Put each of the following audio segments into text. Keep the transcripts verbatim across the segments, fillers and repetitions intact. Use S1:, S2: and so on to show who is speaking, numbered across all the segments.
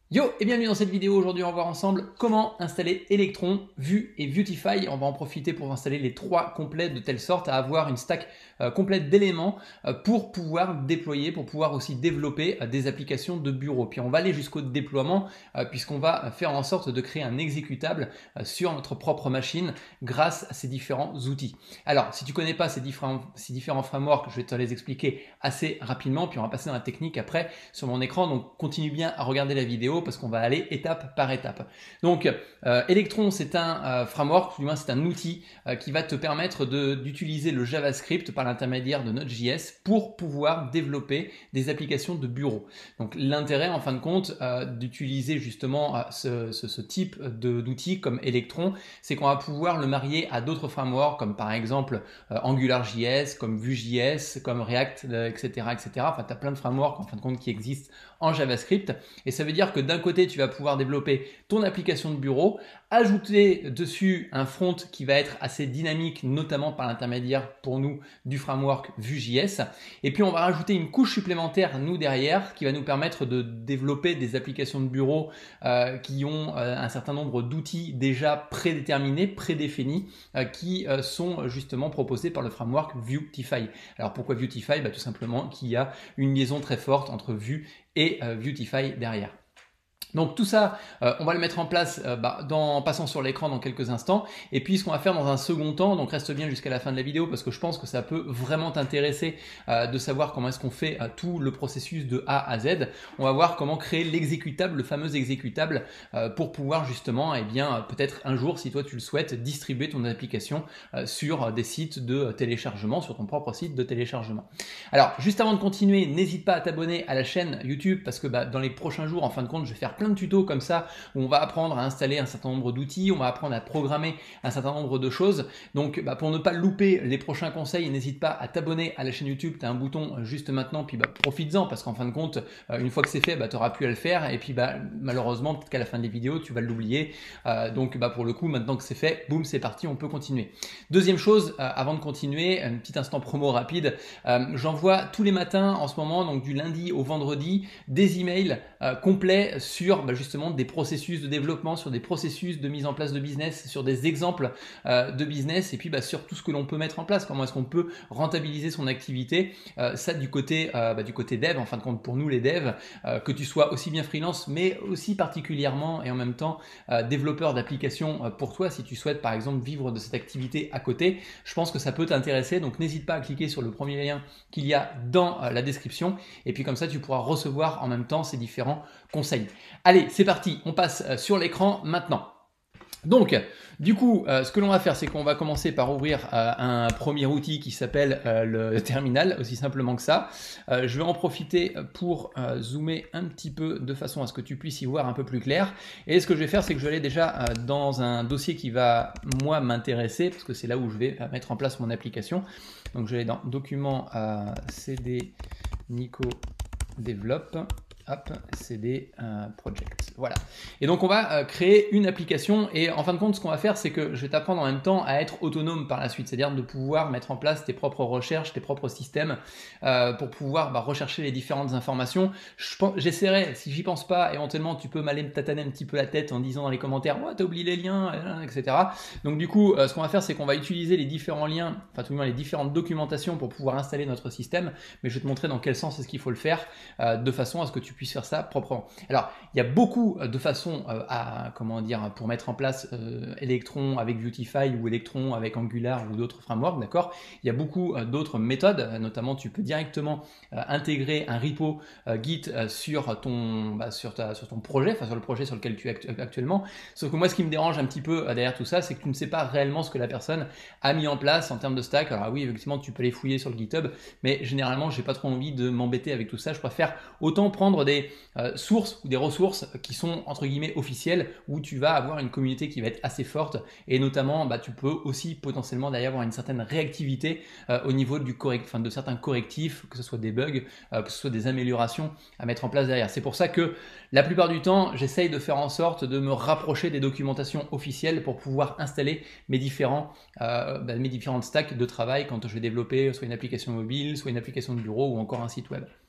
S1: Yo et bienvenue dans cette vidéo. Aujourd'hui on va voir ensemble comment installer Electron, Vue et Vuetify. On va en profiter pour installer les trois complets de telle sorte à avoir une stack euh, complète d'éléments euh, pour pouvoir déployer, pour pouvoir aussi développer euh, des applications de bureau. Puis on va aller jusqu'au déploiement euh, puisqu'on va faire en sorte de créer un exécutable euh, sur notre propre machine grâce à ces différents outils. Alors si tu connais pas ces différents, ces différents frameworks, je vais te les expliquer assez rapidement puis on va passer dans la technique après sur mon écran. Donc continue bien à regarder la vidéo parce qu'on va aller étape par étape. Donc euh, Electron c'est un euh, framework, du moins c'est un outil euh, qui va te permettre d'utiliser le JavaScript par l'intermédiaire de Node.js pour pouvoir développer des applications de bureau. Donc l'intérêt en fin de compte euh, d'utiliser justement euh, ce, ce, ce type d'outils comme Electron, c'est qu'on va pouvoir le marier à d'autres frameworks comme par exemple euh, AngularJS, comme Vue.js, comme React, euh, et cetera, et cetera. Enfin, tu as plein de frameworks en fin de compte qui existent en JavaScript et ça veut dire que d'un côté tu vas pouvoir développer ton application de bureau, ajouter dessus un front qui va être assez dynamique notamment par l'intermédiaire pour nous du framework Vue.js et puis on va rajouter une couche supplémentaire nous derrière qui va nous permettre de développer des applications de bureau euh, qui ont euh, un certain nombre d'outils déjà prédéterminés, prédéfinis euh, qui euh, sont justement proposés par le framework Vuetify. Alors pourquoi Vuetify? Bah, tout simplement qu'il y a une liaison très forte entre Vue et euh, Vuetify derrière. Donc tout ça, euh, on va le mettre en place euh, bah, dans, en passant sur l'écran dans quelques instants. Et puis ce qu'on va faire dans un second temps, donc reste bien jusqu'à la fin de la vidéo parce que je pense que ça peut vraiment t'intéresser euh, de savoir comment est-ce qu'on fait euh, tout le processus de A à Z. On va voir comment créer l'exécutable, le fameux exécutable euh, pour pouvoir justement, eh bien peut-être un jour, si toi tu le souhaites, distribuer ton application euh, sur des sites de téléchargement, sur ton propre site de téléchargement. Alors juste avant de continuer, n'hésite pas à t'abonner à la chaîne YouTube parce que bah, dans les prochains jours, en fin de compte, je vais faire plein de tutos comme ça où on va apprendre à installer un certain nombre d'outils, on va apprendre à programmer un certain nombre de choses. Donc bah, pour ne pas louper les prochains conseils, n'hésite pas à t'abonner à la chaîne YouTube, tu as un bouton juste maintenant, puis bah, profites-en parce qu'en fin de compte, euh, une fois que c'est fait, bah, tu n'auras plus à le faire et puis bah, malheureusement, peut-être qu'à la fin des vidéos, tu vas l'oublier. Euh, donc bah, pour le coup, maintenant que c'est fait, boum, c'est parti, on peut continuer. Deuxième chose, euh, avant de continuer, un petit instant promo rapide, euh, j'envoie tous les matins en ce moment, donc du lundi au vendredi, des emails euh, complets sur bah, justement des processus de développement, sur des processus de mise en place de business, sur des exemples euh, de business et puis bah, sur tout ce que l'on peut mettre en place, comment est-ce qu'on peut rentabiliser son activité, euh, ça du côté, euh, bah, du côté dev, en fin de compte pour nous les devs, euh, que tu sois aussi bien freelance mais aussi particulièrement et en même temps euh, développeur d'applications euh, pour toi si tu souhaites par exemple vivre de cette activité à côté, je pense que ça peut t'intéresser, donc n'hésite pas à cliquer sur le premier lien qu'il y a dans euh, la description et puis comme ça tu pourras recevoir en même temps ces différents conseils. Allez, c'est parti, on passe euh, sur l'écran maintenant. Donc, du coup, euh, ce que l'on va faire, c'est qu'on va commencer par ouvrir euh, un premier outil qui s'appelle euh, le terminal, aussi simplement que ça. Euh, je vais en profiter pour euh, zoomer un petit peu de façon à ce que tu puisses y voir un peu plus clair. Et ce que je vais faire, c'est que je vais aller déjà euh, dans un dossier qui va, moi, m'intéresser, parce que c'est là où je vais mettre en place mon application. Donc, je vais aller dans Documents, euh, C D, Nico, Développe. Hop, C D euh, Project. Voilà. Et donc on va euh, créer une application et en fin de compte ce qu'on va faire c'est que je vais t'apprendre en même temps à être autonome par la suite, c'est-à-dire de pouvoir mettre en place tes propres recherches, tes propres systèmes euh, pour pouvoir bah, rechercher les différentes informations. J'essaierai, si j'y pense pas, éventuellement tu peux m'aller me tataner un petit peu la tête en disant dans les commentaires oh, t'as oublié les liens, et cetera. Donc du coup euh, ce qu'on va faire c'est qu'on va utiliser les différents liens, enfin tout du moins les différentes documentations pour pouvoir installer notre système, mais je vais te montrer dans quel sens est-ce qu'il faut le faire euh, de façon à ce que tu puisse faire ça proprement. Alors, il y a beaucoup de façons euh, à, comment dire, pour mettre en place euh, Electron avec Vuetify ou Electron avec Angular ou d'autres frameworks, d'accord? Il y a beaucoup euh, d'autres méthodes, notamment tu peux directement euh, intégrer un repo euh, Git euh, sur, ton, bah, sur, ta, sur ton projet, enfin sur le projet sur lequel tu es actu actuellement. Sauf que moi, ce qui me dérange un petit peu euh, derrière tout ça, c'est que tu ne sais pas réellement ce que la personne a mis en place en termes de stack. Alors oui, effectivement, tu peux les fouiller sur le GitHub, mais généralement, j'ai pas trop envie de m'embêter avec tout ça. Je préfère autant prendre des euh, sources ou des ressources qui sont entre guillemets officielles où tu vas avoir une communauté qui va être assez forte et notamment bah, tu peux aussi potentiellement d'ailleurs avoir une certaine réactivité euh, au niveau du correct, enfin, de certains correctifs, que ce soit des bugs, euh, que ce soit des améliorations à mettre en place derrière. C'est pour ça que la plupart du temps j'essaye de faire en sorte de me rapprocher des documentations officielles pour pouvoir installer mes, différents, euh, bah, mes différentes stacks de travail quand je vais développer soit une application mobile, soit une application de bureau ou encore un site web.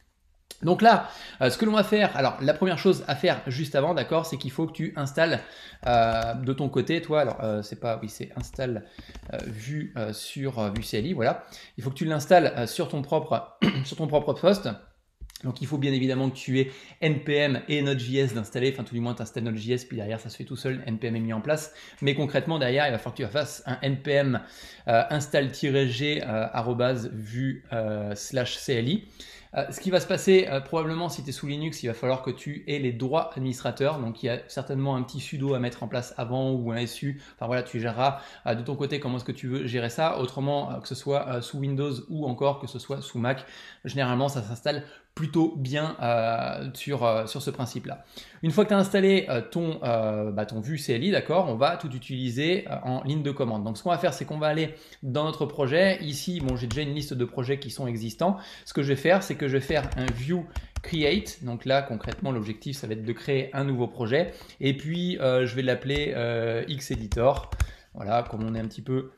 S1: Donc là, euh, ce que l'on va faire, alors la première chose à faire juste avant, d'accord, c'est qu'il faut que tu installes euh, de ton côté, toi, alors euh, c'est pas, oui, c'est installe euh, vue euh, sur euh, vue C L I, voilà. Il faut que tu l'installes euh, sur ton propre, sur ton propre poste. Donc il faut bien évidemment que tu aies N P M et Node.js d'installer, enfin tout du moins tu installes Node.js, puis derrière ça se fait tout seul, N P M est mis en place. Mais concrètement derrière, il va falloir que tu fasses un N P M euh, install-g euh, arrobase vue euh, slash C L I. Euh, ce qui va se passer euh, probablement si tu es sous Linux, il va falloir que tu aies les droits administrateurs. Donc il y a certainement un petit sudo à mettre en place avant ou un S U. Enfin voilà, tu géreras euh, de ton côté comment est-ce que tu veux gérer ça. Autrement, euh, que ce soit euh, sous Windows ou encore que ce soit sous Mac, généralement ça s'installe plutôt bien euh, sur, euh, sur ce principe-là. Une fois que tu as installé euh, ton, euh, bah, ton Vue C L I, d'accord, on va tout utiliser euh, en ligne de commande. Donc ce qu'on va faire, c'est qu'on va aller dans notre projet. Ici, bon, j'ai déjà une liste de projets qui sont existants. Ce que je vais faire, c'est que je vais faire un Vue Create. Donc là, concrètement, l'objectif, ça va être de créer un nouveau projet. Et puis, euh, je vais l'appeler euh, Xeditor. Voilà, comme on est un petit peu...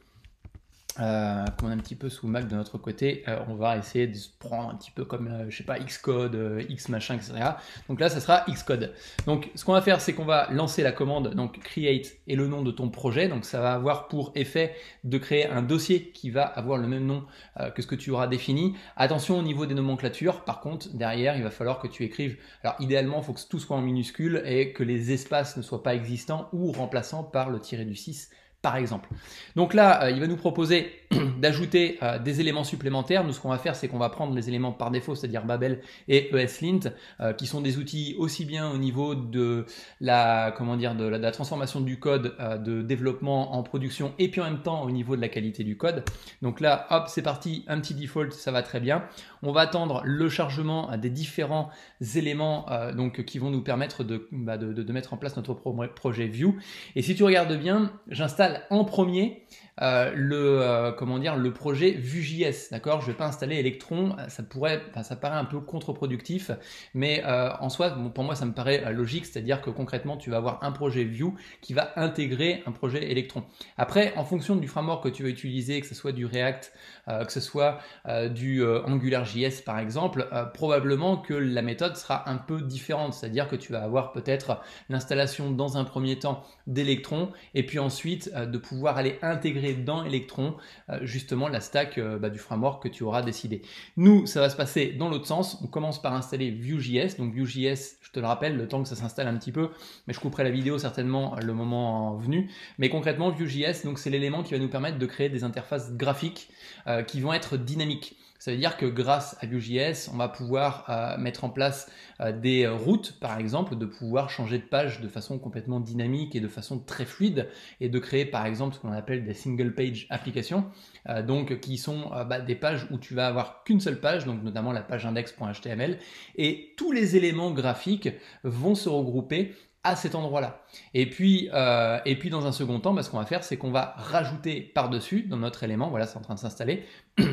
S1: Euh, comme on est un petit peu sous Mac de notre côté, euh, on va essayer de se prendre un petit peu comme, euh, je sais pas, Xcode, euh, X machin, et cetera. Donc là, ça sera Xcode. Donc, ce qu'on va faire, c'est qu'on va lancer la commande, donc create et le nom de ton projet. Donc, ça va avoir pour effet de créer un dossier qui va avoir le même nom euh, que ce que tu auras défini. Attention au niveau des nomenclatures. Par contre, derrière, il va falloir que tu écrives. Alors, idéalement, il faut que tout soit en minuscule et que les espaces ne soient pas existants ou remplaçants par le tiré du six. Par exemple. Donc là, euh, il va nous proposer d'ajouter euh, des éléments supplémentaires. Nous, ce qu'on va faire, c'est qu'on va prendre les éléments par défaut, c'est-à-dire Babel et ESLint, euh, qui sont des outils aussi bien au niveau de la, comment dire, de la, de la transformation du code, euh, de développement en production, et puis en même temps au niveau de la qualité du code. Donc là, hop, c'est parti, un petit default, ça va très bien. On va attendre le chargement des différents éléments euh, donc, qui vont nous permettre de, bah, de, de, de mettre en place notre pro projet Vue. Et si tu regardes bien, j'installe en premier euh, le, euh, comment dire, le projet Vue.js, d'accord. Je ne vais pas installer Electron, ça pourrait, enfin, ça paraît un peu contre-productif, mais euh, en soi, bon, pour moi, ça me paraît euh, logique, c'est-à-dire que concrètement, tu vas avoir un projet Vue qui va intégrer un projet Electron. Après, en fonction du framework que tu vas utiliser, que ce soit du React, euh, que ce soit euh, du euh, AngularJS par exemple, euh, probablement que la méthode sera un peu différente, c'est-à-dire que tu vas avoir peut-être l'installation dans un premier temps d'Electron et puis ensuite euh, de pouvoir aller intégrer dans Electron euh, justement la stack euh, bah, du framework que tu auras décidé. Nous, ça va se passer dans l'autre sens. On commence par installer Vue.js. Donc Vue.js, je te le rappelle, le temps que ça s'installe un petit peu, mais je couperai la vidéo certainement le moment venu. Mais concrètement, Vue.js, donc c'est l'élément qui va nous permettre de créer des interfaces graphiques euh, qui vont être dynamiques. Ça veut dire que grâce à Vue.js, on va pouvoir euh, mettre en place euh, des routes, par exemple, de pouvoir changer de page de façon complètement dynamique et de façon très fluide, et de créer, par exemple, ce qu'on appelle des single page applications, euh, donc qui sont euh, bah, des pages où tu vas avoir qu'une seule page, donc notamment la page index.html, et tous les éléments graphiques vont se regrouper à cet endroit-là. Et puis, euh, et puis dans un second temps, bah, ce qu'on va faire, c'est qu'on va rajouter par-dessus dans notre élément, voilà, c'est en train de s'installer.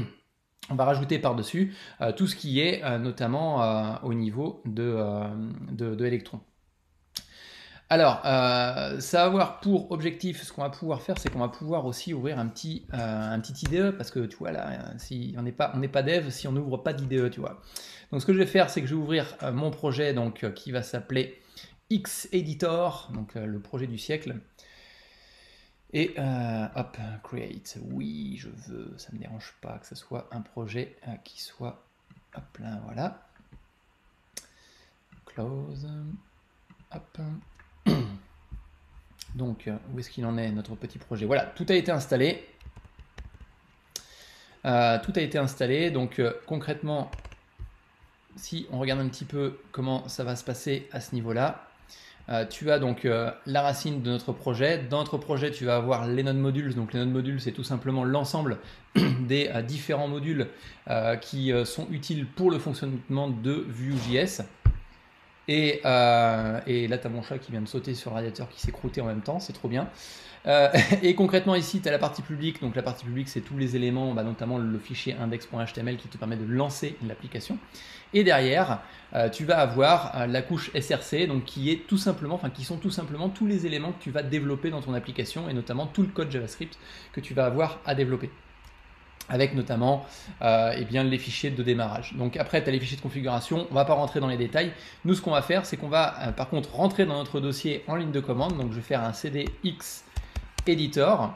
S1: On va rajouter par-dessus euh, tout ce qui est euh, notamment euh, au niveau de, euh, de, de Electron. Alors, euh, ça va avoir pour objectif, ce qu'on va pouvoir faire, c'est qu'on va pouvoir aussi ouvrir un petit, euh, un petit I D E, parce que tu vois là, si on n'est pas, on n'est pas dev, si on n'ouvre pas d'I D E, tu vois. Donc ce que je vais faire, c'est que je vais ouvrir euh, mon projet, donc euh, qui va s'appeler Xeditor, donc euh, le projet du siècle. Et euh, hop, create, oui, je veux, ça ne me dérange pas que ce soit un projet euh, qui soit, hop là, voilà. Close, hop. Donc, où est-ce qu'il en est, notre petit projet? Voilà, tout a été installé. Euh, tout a été installé, donc euh, concrètement, si on regarde un petit peu comment ça va se passer à ce niveau-là, Euh, tu as donc euh, la racine de notre projet. Dans notre projet, tu vas avoir les node modules. Donc les node modules, c'est tout simplement l'ensemble des euh, différents modules euh, qui euh, sont utiles pour le fonctionnement de Vue.js. Et, euh, et là, tu as mon chat qui vient de sauter sur le radiateur qui s'est croûté en même temps, c'est trop bien. Euh, et concrètement ici, tu as la partie publique. Donc la partie publique, c'est tous les éléments, bah, notamment le fichier index.html qui te permet de lancer l'application. Et derrière, euh, tu vas avoir euh, la couche S R C, donc qui est tout simplement, enfin qui sont tout simplement tous les éléments que tu vas développer dans ton application et notamment tout le code JavaScript que tu vas avoir à développer. avec notamment euh, eh bien, les fichiers de démarrage. Donc après, tu as les fichiers de configuration, on ne va pas rentrer dans les détails. Nous, ce qu'on va faire, c'est qu'on va euh, par contre rentrer dans notre dossier en ligne de commande. Donc je vais faire un C D X editor.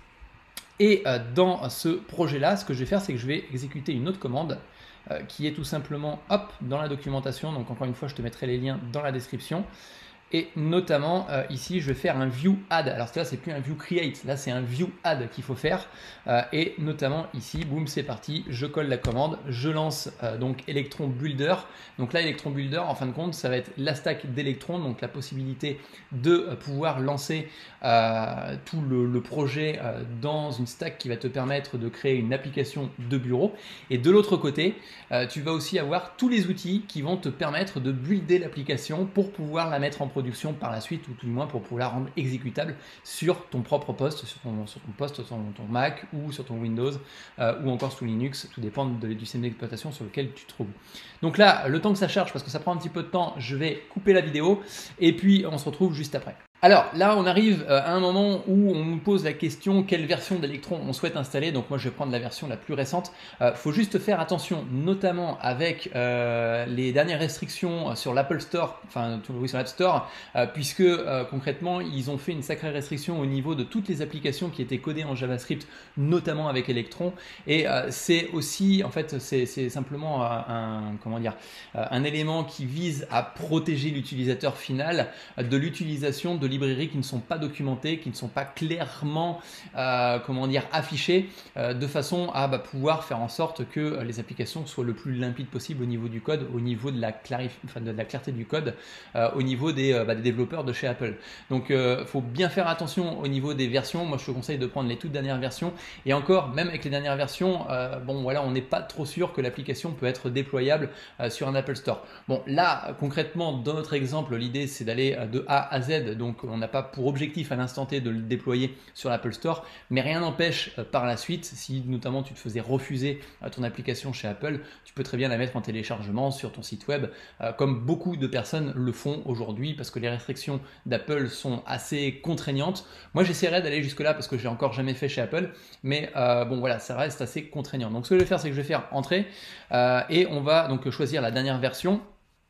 S1: Et euh, dans ce projet-là, ce que je vais faire, c'est que je vais exécuter une autre commande euh, qui est tout simplement, hop, dans la documentation. Donc encore une fois, je te mettrai les liens dans la description. Et notamment euh, ici je vais faire un view add. Alors là c'est plus un view create, là c'est un view add qu'il faut faire. Euh, et notamment ici, boum, c'est parti, je colle la commande, je lance euh, donc Electron Builder. Donc là Electron Builder en fin de compte ça va être la stack d'Electron, donc la possibilité de euh, pouvoir lancer euh, tout le, le projet euh, dans une stack qui va te permettre de créer une application de bureau. Et de l'autre côté, euh, tu vas aussi avoir tous les outils qui vont te permettre de builder l'application pour pouvoir la mettre en production par la suite, ou tout du moins pour pouvoir la rendre exécutable sur ton propre poste, sur ton, sur ton poste, sur ton, ton Mac ou sur ton Windows euh, ou encore sous Linux, tout dépend de, du système d'exploitation sur lequel tu te trouves. Donc là, le temps que ça charge, parce que ça prend un petit peu de temps, je vais couper la vidéo et puis on se retrouve juste après. Alors là, on arrive à un moment où on nous pose la question quelle version d'Electron on souhaite installer. Donc moi, je vais prendre la version la plus récente. Il euh, faut juste faire attention, notamment avec euh, les dernières restrictions sur l'Apple Store, enfin oui, sur l'App Store, euh, puisque euh, concrètement, ils ont fait une sacrée restriction au niveau de toutes les applications qui étaient codées en JavaScript, notamment avec Electron. Et euh, c'est aussi, en fait, c'est simplement un, comment dire, un élément qui vise à protéger l'utilisateur final de l'utilisation de librairies qui ne sont pas documentées, qui ne sont pas clairement euh, comment dire, affichées, euh, de façon à bah, pouvoir faire en sorte que euh, les applications soient le plus limpides possible au niveau du code, au niveau de la, enfin, de la clarté du code, euh, au niveau des, euh, bah, des développeurs de chez Apple. Donc il euh, faut bien faire attention au niveau des versions. Moi je te conseille de prendre les toutes dernières versions, et encore, même avec les dernières versions, euh, bon voilà, on n'est pas trop sûr que l'application peut être déployable euh, sur un Apple Store. Bon là, concrètement, dans notre exemple, l'idée c'est d'aller de A à Z, donc on n'a pas pour objectif à l'instant T de le déployer sur l'Apple Store, mais rien n'empêche euh, par la suite, si notamment tu te faisais refuser euh, ton application chez Apple, tu peux très bien la mettre en téléchargement sur ton site web, euh, comme beaucoup de personnes le font aujourd'hui, parce que les restrictions d'Apple sont assez contraignantes. Moi j'essaierai d'aller jusque là parce que j'ai encore jamais fait chez Apple, mais euh, bon voilà, ça reste assez contraignant. Donc ce que je vais faire, c'est que je vais faire entrer euh, et on va donc choisir la dernière version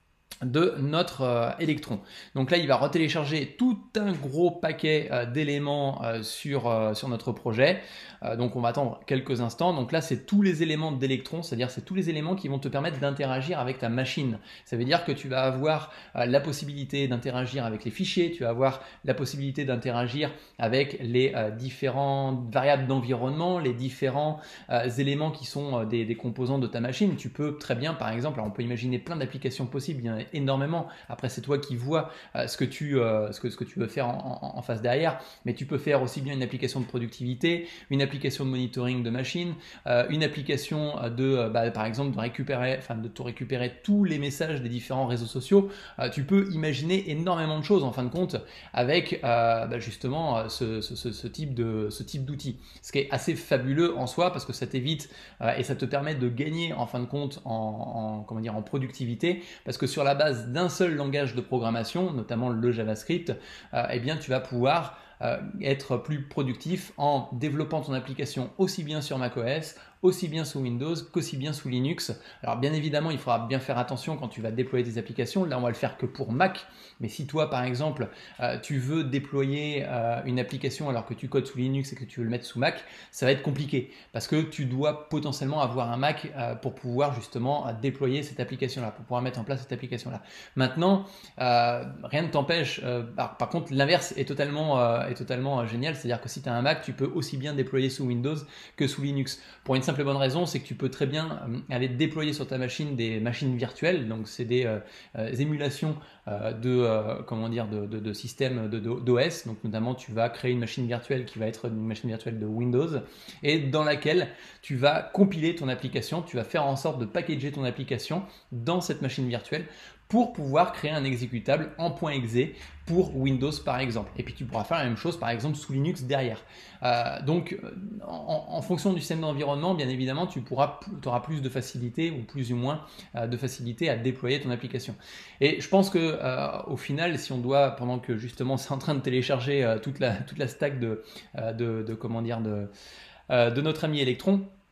S1: de notre euh, Electron. Donc là, il va retélécharger tout un gros paquet euh, d'éléments euh, sur, euh, sur notre projet. Euh, donc on va attendre quelques instants. Donc là, c'est tous les éléments d'Electron, c'est-à-dire c'est tous les éléments qui vont te permettre d'interagir avec ta machine. Ça veut dire que tu vas avoir euh, la possibilité d'interagir avec les fichiers, tu vas avoir la possibilité d'interagir avec les euh, différentes variables d'environnement, les différents euh, éléments qui sont euh, des, des composants de ta machine. Tu peux très bien, par exemple, alors on peut imaginer plein d'applications possibles, il y en a énormément. Après, c'est toi qui vois euh, ce, que tu, euh, ce, que, ce que tu veux faire en, en, en face derrière, mais tu peux faire aussi bien une application de productivité, une application de monitoring de machine, euh, une application de, euh, bah, par exemple, de récupérer, enfin, de te récupérer tous les messages des différents réseaux sociaux. Euh, tu peux imaginer énormément de choses en fin de compte avec euh, bah, justement ce, ce, ce, ce type de, ce type d'outil. Ce qui est assez fabuleux en soi parce que ça t'évite euh, et ça te permet de gagner en fin de compte en, en, comment dire, en productivité, parce que sur la base d'un seul langage de programmation, notamment le JavaScript, euh, eh bien tu vas pouvoir euh, être plus productif en développant ton application aussi bien sur macOS, aussi bien sous Windows qu'aussi bien sous Linux. Alors bien évidemment, il faudra bien faire attention quand tu vas déployer des applications. Là, on va le faire que pour Mac. Mais si toi, par exemple, euh, tu veux déployer euh, une application alors que tu codes sous Linux et que tu veux le mettre sous Mac, ça va être compliqué parce que tu dois potentiellement avoir un Mac euh, pour pouvoir justement euh, déployer cette application-là, pour pouvoir mettre en place cette application-là. Maintenant, euh, rien ne t'empêche. Euh, par, par contre, l'inverse est totalement, euh, est totalement euh, génial. C'est-à-dire que si tu as un Mac, tu peux aussi bien déployer sous Windows que sous Linux. Pour une simple bonne raison, c'est que tu peux très bien euh, aller déployer sur ta machine des machines virtuelles. Donc, c'est des euh, euh, émulations euh, de, euh, comment dire, de, de, de systèmes d'O S. Donc, notamment, tu vas créer une machine virtuelle qui va être une machine virtuelle de Windows et dans laquelle tu vas compiler ton application. Tu vas faire en sorte de packager ton application dans cette machine virtuelle pour pouvoir créer un exécutable en .exe pour Windows par exemple. Et puis tu pourras faire la même chose par exemple sous Linux derrière. Euh, donc en, en fonction du système d'environnement, bien évidemment, tu pourras, tu auras plus de facilité ou plus ou moins euh, de facilité à déployer ton application. Et je pense que euh, au final, si on doit, pendant que justement c'est en train de télécharger euh, toute, la, toute la stack de, euh, de, de comment dire de, euh, de notre ami Electron,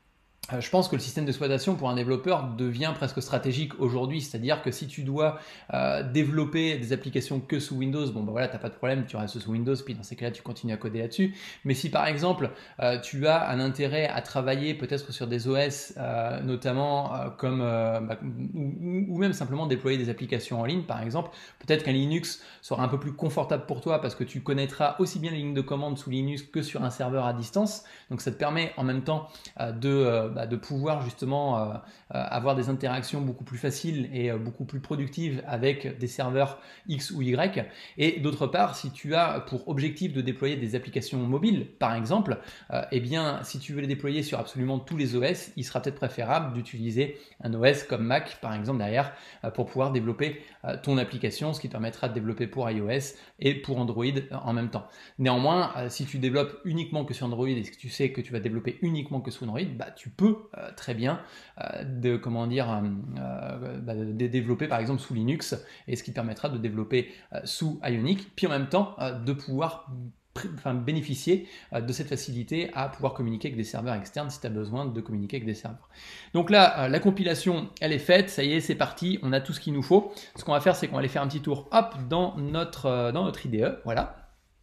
S1: Euh, je pense que le système d'exploitation pour un développeur devient presque stratégique aujourd'hui, c'est-à-dire que si tu dois euh, développer des applications que sous Windows, bon ben voilà, t'as pas de problème, tu restes sous Windows, puis dans ces cas-là, tu continues à coder là-dessus. Mais si par exemple, euh, tu as un intérêt à travailler peut-être sur des O S, euh, notamment euh, comme euh, bah, ou, ou même simplement déployer des applications en ligne, par exemple, peut-être qu'un Linux sera un peu plus confortable pour toi parce que tu connaîtras aussi bien les lignes de commande sous Linux que sur un serveur à distance. Donc ça te permet en même temps euh, de euh, de pouvoir justement euh, avoir des interactions beaucoup plus faciles et euh, beaucoup plus productives avec des serveurs X ou Y. Et d'autre part, si tu as pour objectif de déployer des applications mobiles, par exemple, euh, eh bien, si tu veux les déployer sur absolument tous les O S, il sera peut-être préférable d'utiliser un O S comme Mac, par exemple, derrière, euh, pour pouvoir développer euh, ton application, ce qui te permettra de développer pour iOS et pour Android euh, en même temps. Néanmoins, euh, si tu développes uniquement que sur Android et que tu sais que tu vas développer uniquement que sur Android, bah, tu peux Euh, très bien euh, de comment dire euh, euh, bah, de développer par exemple sous Linux, et ce qui te permettra de développer euh, sous Ionic, puis en même temps euh, de pouvoir Enfin, bénéficier euh, de cette facilité à pouvoir communiquer avec des serveurs externes si tu as besoin de communiquer avec des serveurs. Donc là, euh, la compilation, elle est faite, ça y est, c'est parti, on a tout ce qu'il nous faut. Ce qu'on va faire, c'est qu'on va aller faire un petit tour hop, dans, notre, euh, dans notre I D E, voilà,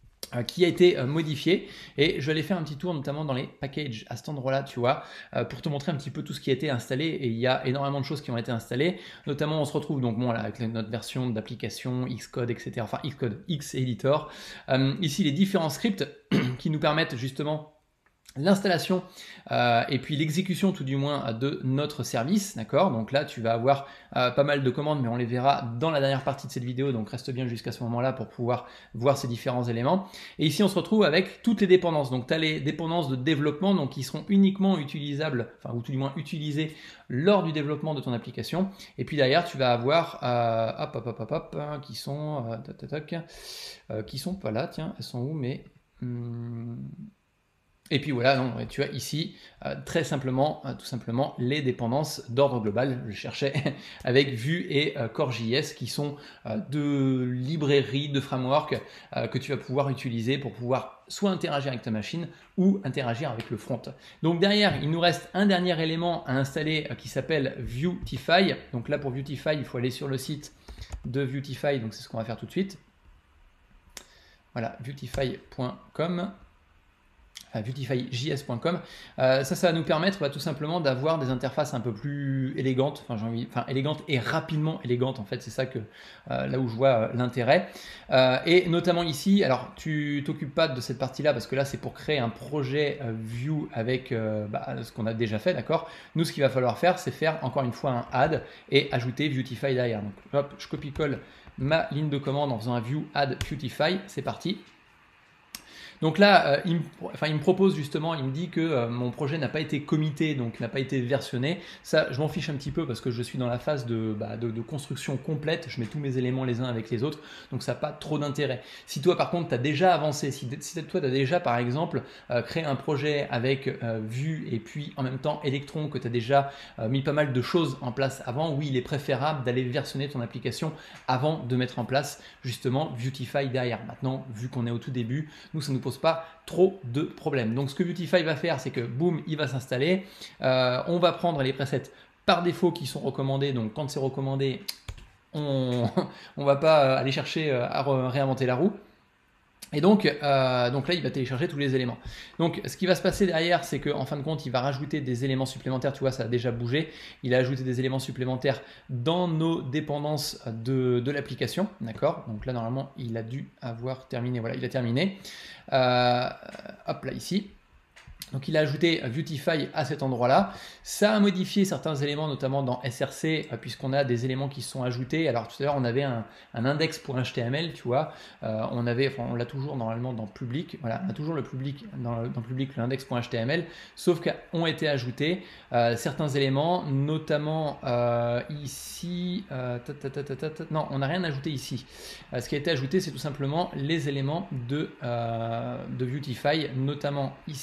S1: qui a été modifié, et je vais aller faire un petit tour notamment dans les packages à cet endroit là, tu vois, pour te montrer un petit peu tout ce qui a été installé. Et il y a énormément de choses qui ont été installées, notamment on se retrouve donc bon là avec notre version d'application Xcode, etc., enfin Xcode, Xeditor, euh, ici les différents scripts qui nous permettent justement l'installation euh, et puis l'exécution tout du moins de notre service, d'accord. Donc là tu vas avoir euh, pas mal de commandes, mais on les verra dans la dernière partie de cette vidéo, donc reste bien jusqu'à ce moment là pour pouvoir voir ces différents éléments. Et ici on se retrouve avec toutes les dépendances, donc tu as les dépendances de développement, donc qui seront uniquement utilisables, enfin ou tout du moins utilisées lors du développement de ton application. Et puis derrière tu vas avoir euh, hop hop hop hop hop hein, qui sont euh, tac, tac, tac, euh, qui sont pas là, tiens, elles sont où, mais hum, et puis voilà, non, tu as ici euh, très simplement, euh, tout simplement, les dépendances d'ordre global. Je cherchais avec Vue et euh, Core.js, qui sont euh, de librairies, de frameworks euh, que tu vas pouvoir utiliser pour pouvoir soit interagir avec ta machine ou interagir avec le front. Donc derrière, il nous reste un dernier élément à installer euh, qui s'appelle Vuetify. Donc là, pour Vuetify, il faut aller sur le site de Vuetify. Donc c'est ce qu'on va faire tout de suite. Voilà, vuetify point com. Vuetify J S point com. Euh, ça, ça va nous permettre bah, tout simplement d'avoir des interfaces un peu plus élégantes, enfin j'ai envie, enfin élégantes et rapidement élégantes en fait, c'est ça que euh, là où je vois euh, l'intérêt. Euh, et notamment ici, alors tu t'occupes pas de cette partie-là parce que là c'est pour créer un projet euh, Vue avec euh, bah, ce qu'on a déjà fait, d'accord. Nous, ce qu'il va falloir faire, c'est faire encore une fois un add et ajouter Vuetify derrière. Donc hop, je copie-colle ma ligne de commande en faisant un view add Vuetify, c'est parti. Donc là, euh, il, me, enfin, il me propose justement, il me dit que euh, mon projet n'a pas été commité, donc n'a pas été versionné. Ça, je m'en fiche un petit peu parce que je suis dans la phase de, bah, de, de construction complète. Je mets tous mes éléments les uns avec les autres, donc ça n'a pas trop d'intérêt. Si toi, par contre, tu as déjà avancé, si, si toi, tu as déjà, par exemple, euh, créé un projet avec euh, Vue et puis en même temps Electron, que tu as déjà euh, mis pas mal de choses en place avant, oui, il est préférable d'aller versionner ton application avant de mettre en place justement Vuetify derrière. Maintenant, vu qu'on est au tout début, nous, ça nous pose pas trop de problèmes. Donc ce que Vuetify va faire, c'est que boum, il va s'installer. Euh, on va prendre les presets par défaut qui sont recommandés. Donc quand c'est recommandé, on ne va pas aller chercher à réinventer la roue. Et donc, euh, donc là, il va télécharger tous les éléments. Donc, ce qui va se passer derrière, c'est qu'en fin de compte, il va rajouter des éléments supplémentaires. Tu vois, ça a déjà bougé. Il a ajouté des éléments supplémentaires dans nos dépendances de, de l'application. D'accord. Donc là, normalement, il a dû avoir terminé. Voilà, il a terminé. Euh, hop là, ici. Donc il a ajouté Vuetify à cet endroit-là. Ça a modifié certains éléments, notamment dans S R C, puisqu'on a des éléments qui se sont ajoutés. Alors tout à l'heure, on avait un, un index pour H T M L, tu vois. Euh, on avait, enfin, on l'a toujours normalement dans public. Voilà, on a toujours le public dans, dans public l'index.html, sauf qu'ont été ajoutés euh, certains éléments, notamment euh, ici. Euh, ta, ta, ta, ta, ta, ta, non, on n'a rien ajouté ici. Euh, ce qui a été ajouté, c'est tout simplement les éléments de, euh, de Vuetify, notamment ici. Hop,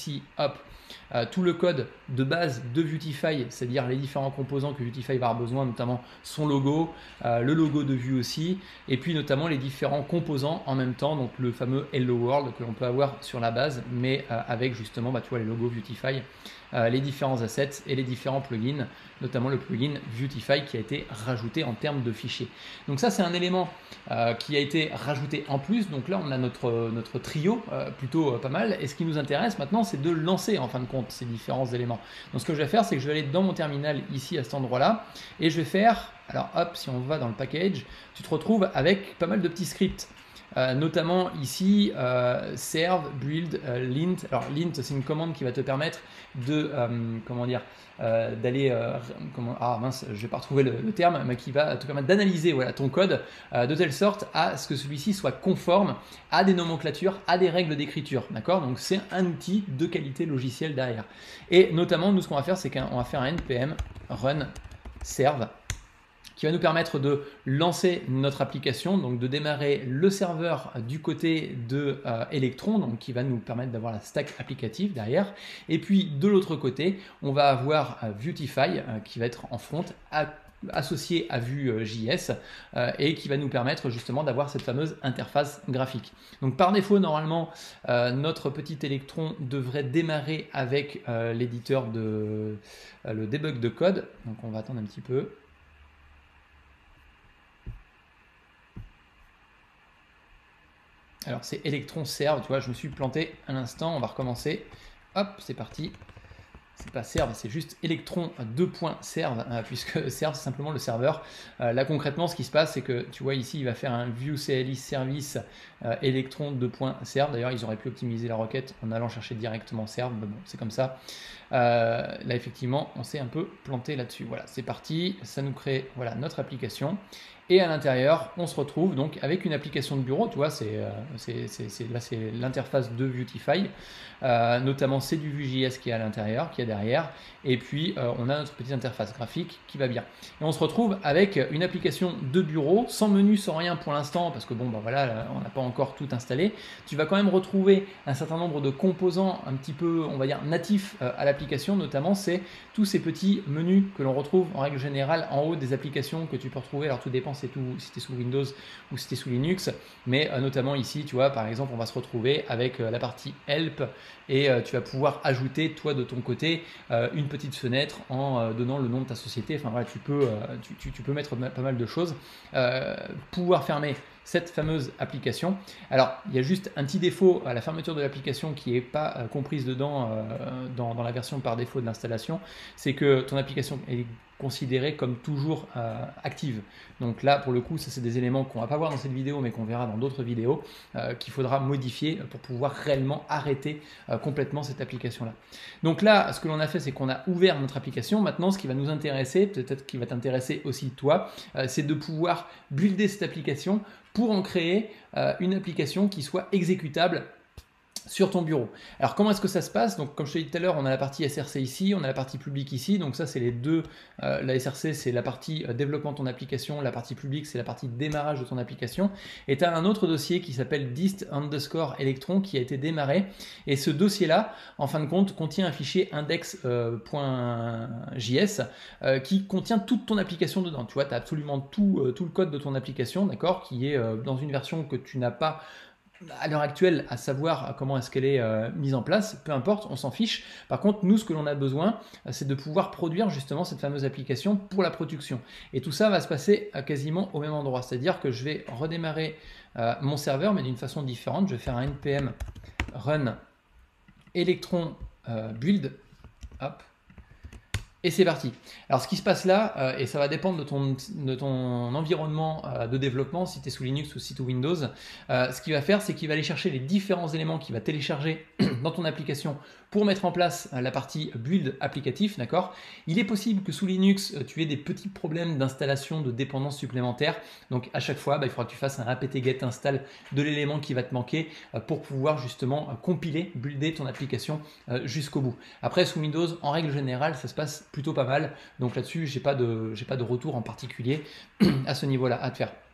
S1: hop, euh, tout le code de base de Vuetify, c'est-à-dire les différents composants que Vuetify va avoir besoin, notamment son logo, euh, le logo de Vue aussi, et puis notamment les différents composants en même temps, donc le fameux Hello World que l'on peut avoir sur la base, mais euh, avec justement bah, tu vois, les logos Vuetify, euh, les différents assets et les différents plugins, notamment le plugin Vuetify qui a été rajouté en termes de fichiers. Donc ça c'est un élément euh, qui a été rajouté en plus, donc là on a notre, notre trio euh, plutôt euh, pas mal, et ce qui nous intéresse maintenant c'est de lancer en fin de compte ces différents éléments. Donc ce que je vais faire c'est que je vais aller dans mon terminal ici à cet endroit là, et je vais faire, alors hop, si on va dans le package, tu te retrouves avec pas mal de petits scripts. Euh, notamment ici, euh, serve, build, euh, lint. Alors lint, c'est une commande qui va te permettre de, euh, comment dire, euh, d'aller, euh, comment, ah mince, je vais pas retrouver le, le terme, mais qui va te permettre d'analyser voilà, ton code euh, de telle sorte à ce que celui-ci soit conforme à des nomenclatures, à des règles d'écriture, d'accord? Donc c'est un outil de qualité logicielle derrière. Et notamment, nous, ce qu'on va faire, c'est qu'on va faire un npm run serve, qui va nous permettre de lancer notre application, donc de démarrer le serveur du côté de euh, Electron, donc qui va nous permettre d'avoir la stack applicative derrière. Et puis de l'autre côté, on va avoir euh, Vuetify euh, qui va être en front à associé à Vue.js euh, et qui va nous permettre justement d'avoir cette fameuse interface graphique. Donc par défaut, normalement, euh, notre petit Electron devrait démarrer avec euh, l'éditeur de euh, le debug de code. Donc on va attendre un petit peu. Alors c'est Electron serve, tu vois, je me suis planté à l'instant, on va recommencer. Hop, c'est parti. C'est pas serve, c'est juste Electron deux point serve, euh, puisque serve c'est simplement le serveur. Euh, là concrètement, ce qui se passe, c'est que tu vois ici, il va faire un Vue C L I service euh, Electron deux point serve. D'ailleurs, ils auraient pu optimiser la requête en allant chercher directement serve, mais bon, c'est comme ça. Euh, là, effectivement, on s'est un peu planté là-dessus. Voilà, c'est parti, ça nous crée voilà, notre application. Et à l'intérieur, on se retrouve donc avec une application de bureau, tu vois, c'est, euh, c'est, c'est, c'est, là c'est l'interface de Vuetify, euh, notamment c'est du Vue.js qui est à l'intérieur, qui est derrière, et puis euh, on a notre petite interface graphique qui va bien. Et on se retrouve avec une application de bureau, sans menu, sans rien pour l'instant, parce que bon, bah voilà, on n'a pas encore tout installé. Tu vas quand même retrouver un certain nombre de composants un petit peu, on va dire, natifs euh, à l'application, notamment c'est tous ces petits menus que l'on retrouve en règle générale en haut des applications que tu peux retrouver, alors tout dépend c'est tout, si tu es sous Windows ou si tu es sous Linux, mais euh, notamment ici, tu vois, par exemple, on va se retrouver avec euh, la partie Help et euh, tu vas pouvoir ajouter, toi, de ton côté, euh, une petite fenêtre en euh, donnant le nom de ta société. Enfin, voilà, tu peux, euh, tu, tu, tu peux mettre pas mal de choses. Euh, pouvoir fermer cette fameuse application. Alors, il y a juste un petit défaut à la fermeture de l'application qui n'est pas euh, comprise dedans euh, dans, dans la version par défaut de l'installation, c'est que ton application est considérée comme toujours euh, active. Donc là, pour le coup, ça c'est des éléments qu'on va pas voir dans cette vidéo, mais qu'on verra dans d'autres vidéos, euh, qu'il faudra modifier pour pouvoir réellement arrêter euh, complètement cette application-là. Donc là, ce que l'on a fait, c'est qu'on a ouvert notre application. Maintenant, ce qui va nous intéresser, peut-être qui va t'intéresser aussi toi, euh, c'est de pouvoir builder cette application pour en créer euh, une application qui soit exécutable sur ton bureau. Alors comment est-ce que ça se passe? Donc comme je te l'ai dit tout à l'heure, on a la partie S R C ici, on a la partie publique ici, donc ça c'est les deux, euh, la S R C c'est la partie euh, développement de ton application, la partie publique c'est la partie démarrage de ton application, et tu as un autre dossier qui s'appelle dist underscore electron qui a été démarré, et ce dossier là, en fin de compte, contient un fichier index.js euh, euh, qui contient toute ton application dedans. Tu vois, tu as absolument tout, euh, tout le code de ton application, d'accord, qui est euh, dans une version que tu n'as pas à l'heure actuelle, à savoir comment est-ce qu'elle est euh, mise en place, peu importe, on s'en fiche. Par contre, nous, ce que l'on a besoin, euh, c'est de pouvoir produire justement cette fameuse application pour la production. Et tout ça va se passer euh, quasiment au même endroit. C'est-à-dire que je vais redémarrer euh, mon serveur, mais d'une façon différente. Je vais faire un npm run electron euh, build. Hop. Et c'est parti. Alors ce qui se passe là, euh, et ça va dépendre de ton, de ton environnement euh, de développement, si tu es sous Linux ou si tu es Windows, euh, ce qu'il va faire, c'est qu'il va aller chercher les différents éléments qu'il va télécharger dans ton application pour mettre en place euh, la partie build applicatif, d'accord? Il est possible que sous Linux, euh, tu aies des petits problèmes d'installation de dépendance supplémentaire. Donc à chaque fois, bah, il faudra que tu fasses un apt-get install de l'élément qui va te manquer euh, pour pouvoir justement euh, compiler, builder ton application euh, jusqu'au bout. Après, sous Windows, en règle générale, ça se passe plutôt pas mal. Donc là-dessus, j'ai pas de, j'ai pas de retour en particulier à ce niveau-là à te faire.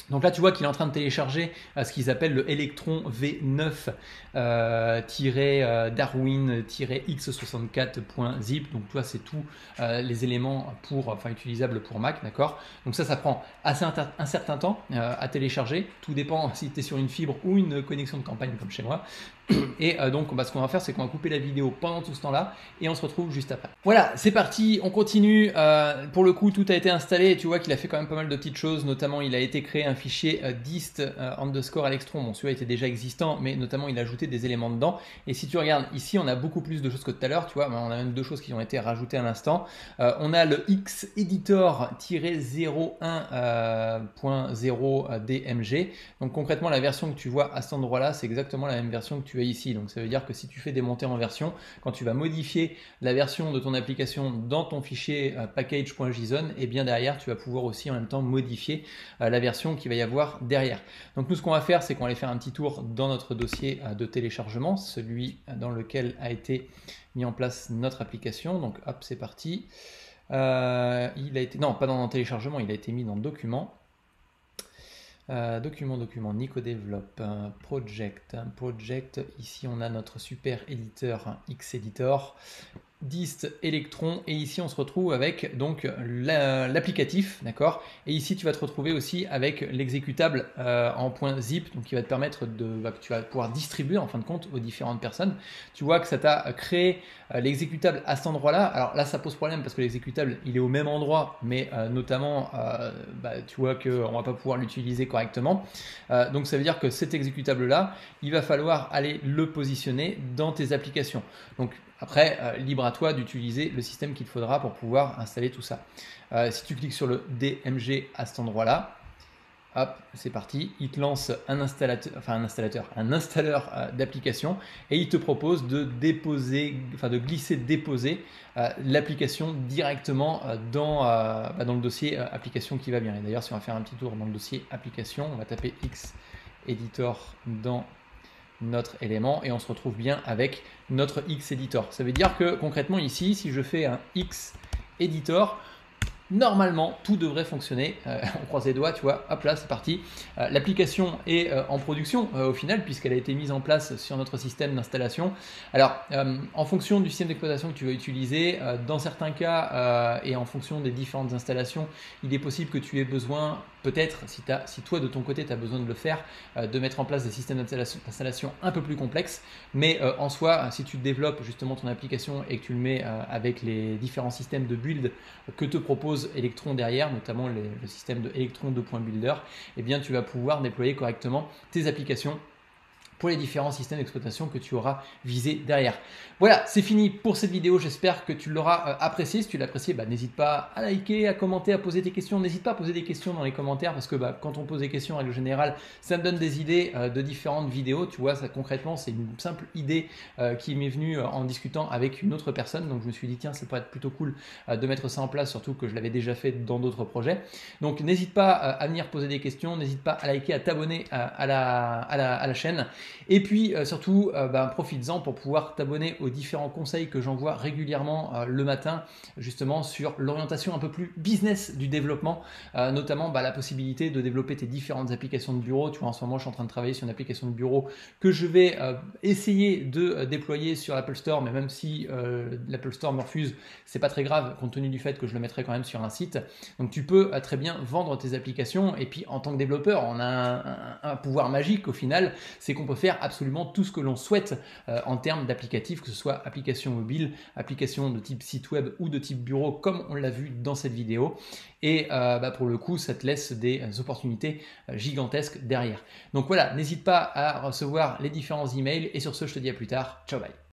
S1: Donc là, tu vois qu'il est en train de télécharger euh, ce qu'ils appellent le Electron V neuf euh, euh, Darwin-x soixante-quatre.zip. Donc, toi, c'est tous euh, les éléments pour, enfin, utilisables pour Mac, d'accord. Donc ça, ça prend assez un, un certain temps euh, à télécharger. Tout dépend si tu es sur une fibre ou une connexion de campagne comme chez moi. Et euh, donc, bah, ce qu'on va faire, c'est qu'on va couper la vidéo pendant tout ce temps-là et on se retrouve juste après. Voilà, c'est parti, on continue. Euh, pour le coup, tout a été installé et tu vois qu'il a fait quand même pas mal de petites choses. Notamment, il a été créé un fichier euh, dist euh, underscore electron. Bon, celui-là était déjà existant, mais notamment, il a ajouté des éléments dedans. Et si tu regardes ici, on a beaucoup plus de choses que tout à l'heure. Tu vois, on a même deux choses qui ont été rajoutées à l'instant. Euh, on a le X-Editor zéro un point zéro D M G. Donc concrètement, la version que tu vois à cet endroit-là, c'est exactement la même version que tu as ici. Donc ça veut dire que si tu fais des montées en version, quand tu vas modifier la version de ton application dans ton fichier euh, package.json, et bien derrière, tu vas pouvoir aussi en même temps modifier euh, la version qu'il va y avoir derrière. Donc nous, ce qu'on va faire, c'est qu'on va aller faire un petit tour dans notre dossier euh, de téléchargement, celui dans lequel a été mis en place notre application. Donc hop, c'est parti. Euh, il a été, non, pas dans le téléchargement, il a été mis dans Documents. Euh, document, document, NicoDevelop, euh, Project, Project, ici on a notre super éditeur X-Editor, dist Electron, et ici on se retrouve avec donc l'applicatif, la, d'accord. Et ici tu vas te retrouver aussi avec l'exécutable euh, en .zip, donc qui va te permettre de, bah, que tu vas pouvoir distribuer en fin de compte aux différentes personnes. Tu vois que ça t'a créé euh, l'exécutable à cet endroit-là. Alors là ça pose problème parce que l'exécutable il est au même endroit, mais euh, notamment euh, bah, tu vois qu'on va pas pouvoir l'utiliser correctement. Euh, donc ça veut dire que cet exécutable là, il va falloir aller le positionner dans tes applications. Donc après, euh, libre à toi d'utiliser le système qu'il faudra pour pouvoir installer tout ça. Euh, si tu cliques sur le D M G à cet endroit-là, hop, c'est parti. Il te lance un installateur, enfin un installateur, un installeur euh, d'application et il te propose de déposer, enfin de glisser, déposer euh, l'application directement euh, dans, euh, bah, dans le dossier euh, application qui va bien. Et d'ailleurs, si on va faire un petit tour dans le dossier application, on va taper X-Editor dans notre élément et on se retrouve bien avec notre X-Editor. Ça veut dire que concrètement ici, si je fais un X-Editor, normalement tout devrait fonctionner. Euh, on croise les doigts, tu vois, hop là c'est parti. Euh, l'application est euh, en production euh, au final puisqu'elle a été mise en place sur notre système d'installation. Alors euh, en fonction du système d'exploitation que tu vas utiliser, euh, dans certains cas euh, et en fonction des différentes installations, il est possible que tu aies besoin, peut-être si, si toi de ton côté tu as besoin de le faire, euh, de mettre en place des systèmes d'installation un peu plus complexes. Mais euh, en soi, si tu développes justement ton application et que tu le mets euh, avec les différents systèmes de build que te propose Electron derrière, notamment les, le système de Electron deux point builder, eh bien tu vas pouvoir déployer correctement tes applications pour les différents systèmes d'exploitation que tu auras visés derrière. Voilà, c'est fini pour cette vidéo. J'espère que tu l'auras euh, apprécié. Si tu l'as apprécié, bah, n'hésite pas à liker, à commenter, à poser tes questions. N'hésite pas à poser des questions dans les commentaires parce que bah, quand on pose des questions en règle générale, ça me donne des idées euh, de différentes vidéos. Tu vois, ça concrètement, c'est une simple idée euh, qui m'est venue euh, en discutant avec une autre personne. Donc je me suis dit, tiens, ça pourrait être plutôt cool euh, de mettre ça en place, surtout que je l'avais déjà fait dans d'autres projets. Donc n'hésite pas euh, à venir poser des questions. N'hésite pas à liker, à t'abonner à, à, la, à, la, à la chaîne. Et puis euh, surtout, euh, bah, profites-en pour pouvoir t'abonner aux différents conseils que j'envoie régulièrement euh, le matin, justement sur l'orientation un peu plus business du développement, euh, notamment bah, la possibilité de développer tes différentes applications de bureau. Tu vois, en ce moment, je suis en train de travailler sur une application de bureau que je vais euh, essayer de euh, déployer sur l'Apple Store, mais même si euh, l'Apple Store me refuse, c'est pas très grave compte tenu du fait que je le mettrai quand même sur un site. Donc tu peux euh, très bien vendre tes applications et puis en tant que développeur, on a un, un, un pouvoir magique au final, c'est qu'on peut faire absolument tout ce que l'on souhaite euh, en termes d'applicatifs, que ce soit application mobile, application de type site web ou de type bureau, comme on l'a vu dans cette vidéo. Et euh, bah pour le coup, ça te laisse des opportunités gigantesques derrière. Donc voilà, n'hésite pas à recevoir les différents emails. Et sur ce, je te dis à plus tard. Ciao, bye.